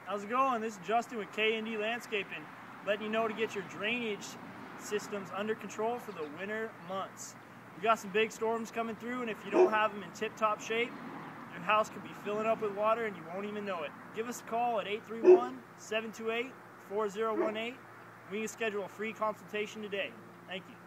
How's it going? This is Justin with KND Landscaping, letting you know to get your drainage systems under control for the winter months. We got some big storms coming through, and if you don't have them in tip-top shape, your house could be filling up with water and you won't even know it. Give us a call at 831-728-4018. We can schedule a free consultation today. Thank you.